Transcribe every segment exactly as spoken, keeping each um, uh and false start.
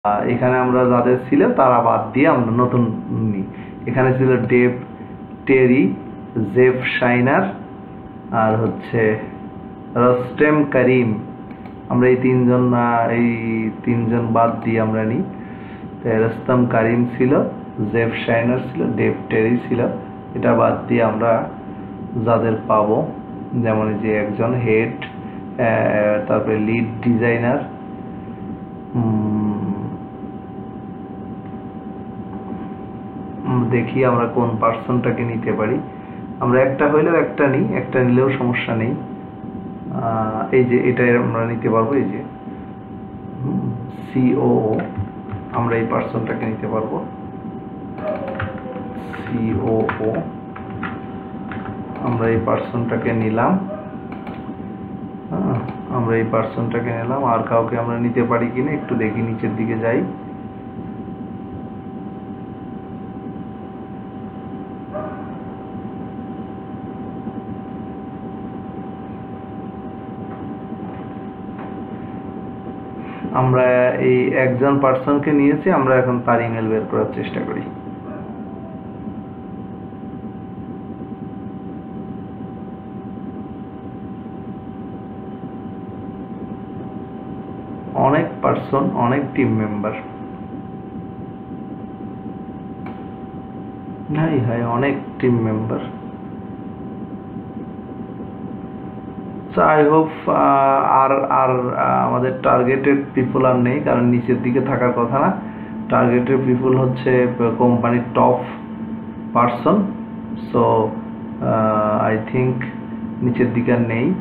এখানে আমরা যাদের ছিল তারা বাদ দিয়ে আমরা নতুন নিই। এখানে ছিল ডেভ, টেরি, জেফ শাইনার আর হচ্ছে রস্টেম করিম। আমরা এই তিনজন এই তিনজন বাদ দিয়ে আমরা নিই। রস্তেম করিম ছিল, জেফ শাইনার ছিল, ডেভ টেরি ছিল। এটা বাদ দিয়ে আমরা যাদের পাবো, যেমন যে একজন হেড, তারপরে লিড ডিজাইনার, দেখি আমরা কোন পার্সনটাকে নিতে পারি। আমরা একটা হইলেও একটা নিই, একটা নিলেও সমস্যা নেই। এই যে এটা আমরা নিতে পারবো, এই যে সিও, আমরা এই পার্সনটাকে নিতে পারবো সিও। আমরা এই পার্সনটাকে নিলাম, আমরা এই পার্সনটাকে নিলাম। আর কাউকে আমরা নিতে পারি কিনা একটু দেখি, নিচের দিকে যাই। আমরা এই একজন পার্সনকে নিয়েছি, আমরা এখন তার ইমেল বের করার চেষ্টা করি। অনেক পার্সন, অনেক টিম মেম্বার, নাই হয় অনেক টিম মেম্বার। আই হোপ আর আর আমাদের টার্গেটেড পিপল আর নেই, কারণ নিচের দিকে থাকার কথা না। টার্গেটেড পিপল হচ্ছে কোম্পানির top person. So I think নিচের দিকে আর নেই।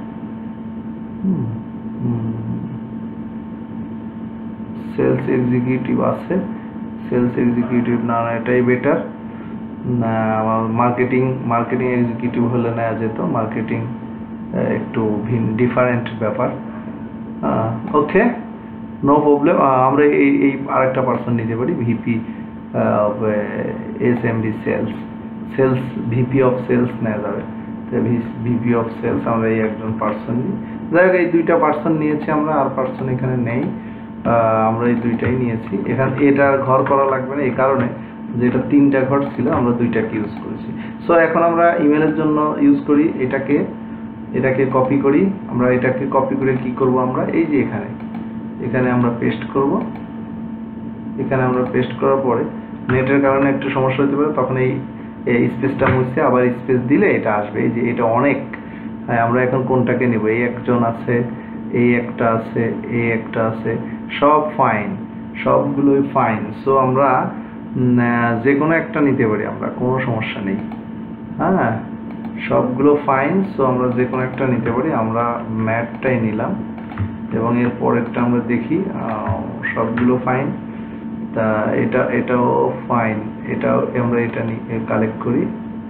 সেলস এক্সিকিউটিভ আছে, সেলস এক্সিকিউটিভ না, এটাই বেটার। মার্কেটিং মার্কেটিং এক্সিকিউটিভ হলে নেওয়া যেত। মার্কেটিং একটু ভিন ডিফারেন্ট ব্যাপার। Okay, no problem. আমরা এই এই আরেকটা পার্সন নিতে পারি, VP S M D sales, sales VP of sales নেওয়া যাবে। ভিপি অফ সেলস আমরা এই একজন পার্সন নিই। যাই হোক, এই দুইটা পার্সন নিয়েছি আমরা, আর পার্সন এখানে নেই। আমরা এই দুইটাই নিয়েছি। এখানে এটা ঘর করা লাগবে না, এই কারণে যে এটা তিনটা ঘর ছিল, আমরা দুইটাকে ইউজ করেছি। সো এখন আমরা ইমেলের জন্য ইউজ করি এটাকে, এটাকে কপি করি। আমরা এটাকে কপি করে কি করব, আমরা এই যে এখানে এখানে আমরা পেস্ট করব। এখানে আমরা পেস্ট করার পরে নেটের কারণে একটু সমস্যা হতে পারে, তখন এই এই স্পেসটা মুছে আবার স্পেস দিলে এটা আসবে। এই যে এটা অনেক। হ্যাঁ, আমরা এখন কোনটাকে নেব? এই একজন আছে, এই একটা আছে, এই একটা আছে, সব ফাইন, সবগুলোই ফাইন। সো আমরা যে কোনো একটা নিতে পারি, আমরা কোনো সমস্যা নেই। হ্যাঁ, সবগুলো ফাইন। সো আমরা যে কোনো একটা নিতে পারি। আমরা ম্যাটটাই নিলাম এবং এর পরেরটা আমরা দেখি। সবগুলো ফাইন। তা এটা এটাও ফাইন, এটাও আমরা এটা নিয়ে কালেক্ট করি।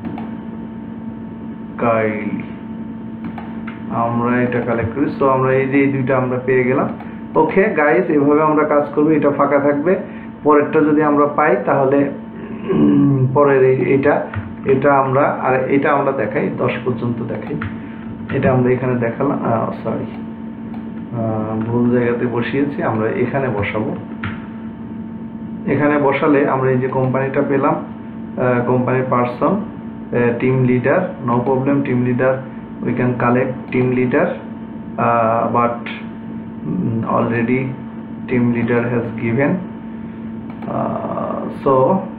কাইলি আমরা এটা কালেক্ট করি। সো আমরা এই যে এই দুইটা আমরা পেয়ে গেলাম। ওকে গাইস, এভাবে আমরা কাজ করব। এটা ফাঁকা থাকবে। পরেরটা যদি আমরা পাই তাহলে পরের এটা এটা আমরা আর এটা আমরা দেখাই, দশ পর্যন্ত দেখাই। এটা আমরা এখানে দেখালাম, সরি ভুল জায়গাতে বসিয়েছি, আমরা এখানে বসাবো। এখানে বসালে আমরা এই যে কোম্পানিটা পেলাম, কোম্পানির person, team leader, no problem. Team leader we can collect team leader, uh, but um, already team leader has given, uh, so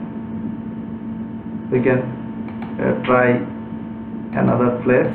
we can uh, try another place.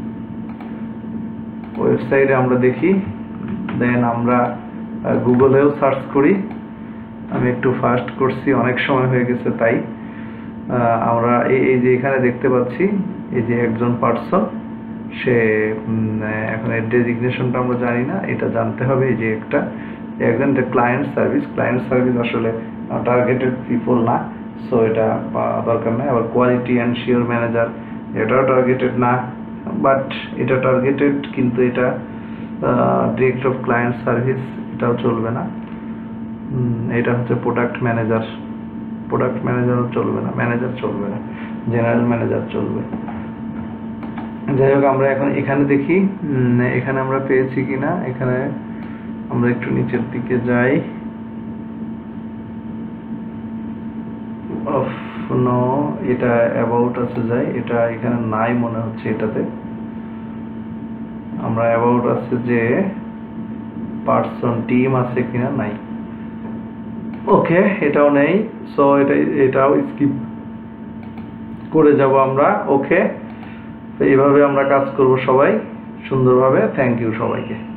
ওয়েবসাইটে আমরা দেখি, দেন আমরা গুগলেও সার্চ করি। আমি একটু ফাস্ট করছি, অনেক সময় হয়ে গেছে, তাই আমরা এই যে এখানে দেখতে পাচ্ছি এই যে একজন পার্সন, সে এখন এর ডেজিগনেশনটা আমরা জানি না, এটা জানতে হবে। এই যে একটা একজন ক্লায়েন্ট সার্ভিস, ক্লায়েন্ট সার্ভিস আসলে টার্গেটেড পিপল না, সো এটা দরকার নাই। আবার কোয়ালিটি অ্যান্ড শিওর ম্যানেজার, এটাও টার্গেটেড না, বাট এটা টার্গেটেড, কিন্তু এটা ডিরেক্টর অফ ক্লায়েন্ট সার্ভিস, এটাও চলবে না। এটা হচ্ছে প্রোডাক্ট ম্যানেজার, প্রোডাক্ট ম্যানেজারও চলবে না, ম্যানেজার চলবে না, জেনারেল ম্যানেজার চলবে। যাই হোক, আমরা এখন এখানে দেখি এখানে আমরা পেয়েছি কিনা। এখানে আমরা একটু নিচের দিকে যাই। নো এটা অ্যাবাউট আছে যাই, এটা এখানে নাই মনে হচ্ছে এটাতে। আমরা অ্যাবাউট আছে যে পার্সন টিম আছে কিনা, নাই। ওকে, এটাও নেই, সো এটা এটাও স্কিপ করে যাব আমরা। ওকে, তো এইভাবে আমরা কাজ করব সবাই সুন্দরভাবে। থ্যাংক ইউ সবাইকে।